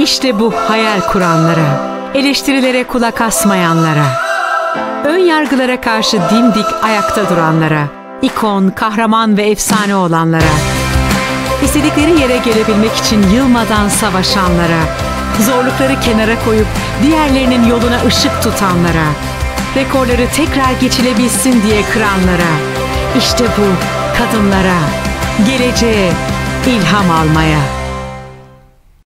İşte bu hayal kuranlara, eleştirilere kulak asmayanlara, ön yargılara karşı dimdik ayakta duranlara, ikon, kahraman ve efsane olanlara, istedikleri yere gelebilmek için yılmadan savaşanlara, zorlukları kenara koyup diğerlerinin yoluna ışık tutanlara, rekorları tekrar geçilebilsin diye kıranlara, işte bu kadınlara, geleceğe ilham almaya.